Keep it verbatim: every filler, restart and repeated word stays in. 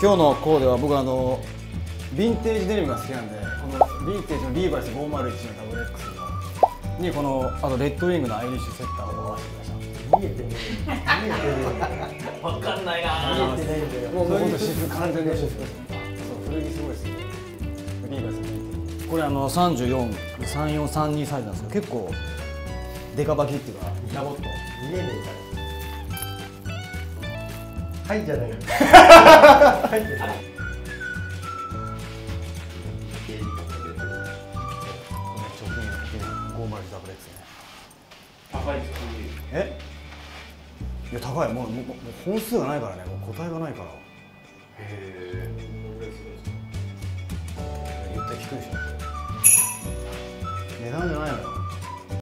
今日のコーデは僕あのヴィンテージデニムが好きなんで、このヴィンテージのリーバイスごーまるいちの ダブルエックス のにこのあとレッドウィングのアイリッシュセッターを合わせてきました。見えてねえ。見えてねえ。わかんないな。見えてないんだよ。もう本当私服完全な私服です。そう古着すごいですね。リーバイスこれあのさんじゅうよん、さんよんさんにサイズなんですけど結構デカバキっていうかラボット。見えねえから。はいじゃないよ。はいってない。ごーまるいちダブルエックスね。高いです。え？いや高いもうもう本数がないからね、もう個体がないから。へえ。言ったら低いでしょ。値段じゃないのよ。